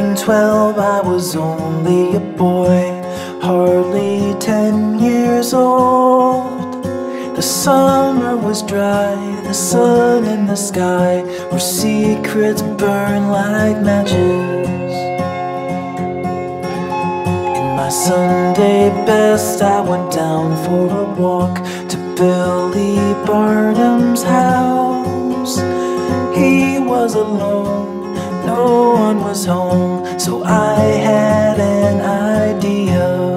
1912, I was only a boy, hardly 10 years old. The summer was dry, the sun in the sky, where secrets burn like matches. In my Sunday best, I went down for a walk to Billy Barnum's house. He was alone, no one was home, so I had an idea.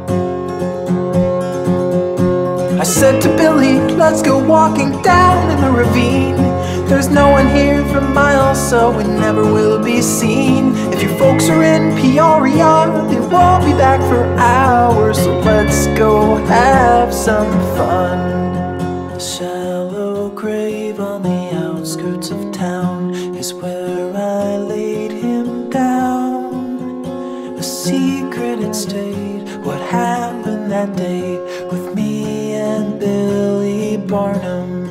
I said to Billy, let's go walking down in the ravine. There's no one here for miles, so we never will be seen. If your folks are in Peoria, they won't be back for hours, so let's go have some fun. A shallow grave on the outskirts of town is where I laid him down. A secret it stayed, what happened that day with me and Billy Barnum.